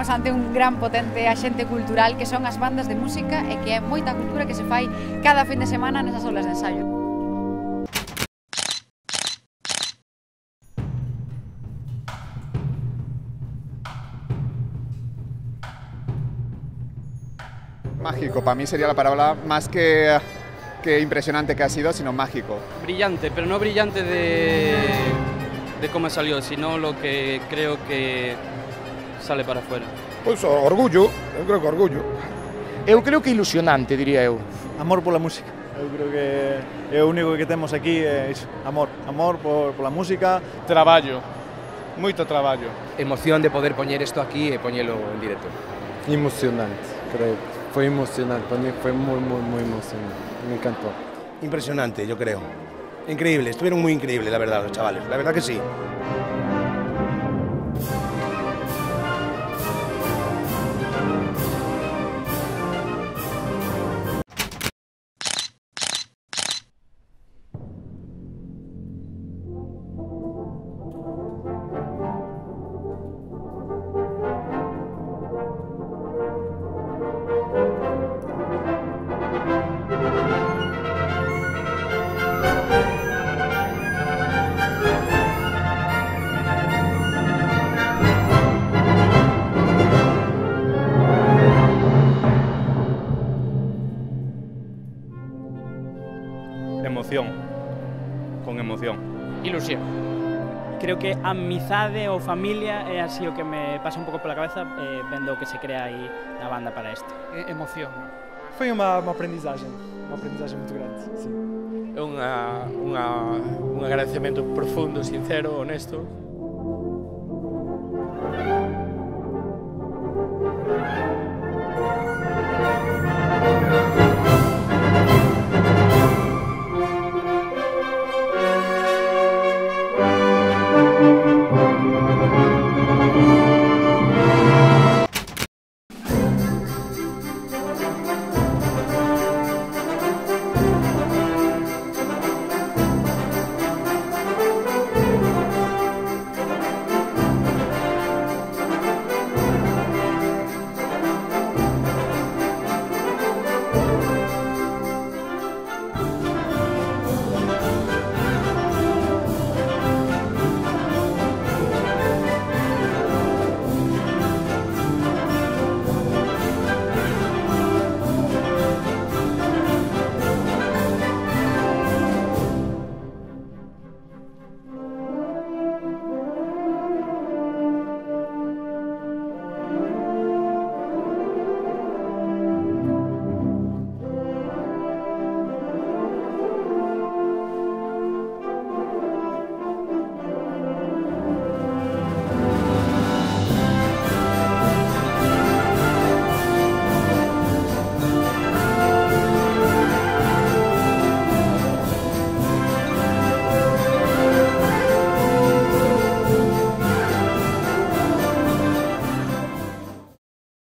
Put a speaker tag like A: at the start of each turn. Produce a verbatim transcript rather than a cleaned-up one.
A: estamos ante un gran potente axente cultural que son as bandas de música e que é moita cultura que se fai cada fin de semana nesas aulas de ensaio.
B: Mágico, para mí sería la palabra más que, que impresionante que ha sido, sino mágico.
C: Brillante, pero no brillante de, de cómo salió, sino lo que creo que sale para afuera.
D: Pois orgullo, eu creo que orgullo.
E: Eu creo que ilusionante, diría eu.
F: Amor pola música. Eu creo que é o único que temos aquí é iso, amor, amor por, pola música.
G: Traballo, moito traballo.
H: Emoción de poder poñer isto aquí e poñelo en directo.
I: Emocionante, creo. Foi emocionante, para mí foi moi, moi, moi emocionante. Me encantó.
J: Impresionante, yo creo. Increíble, estuvieron muy increíbles, la verdad, los chavales. La verdad que sí.
G: Emoción, con emoción.
C: Ilusión.
K: Creo que amizade ou familia é así o que me pasa un pouco pola cabeza eh, vendo o que se crea aí na banda para isto.
C: E emoción.
L: Foi uma, uma aprendizagem, uma aprendizagem muito grande, sim.
G: É unha, unha, un agradecemento profundo, sincero, honesto.
J: Thank you.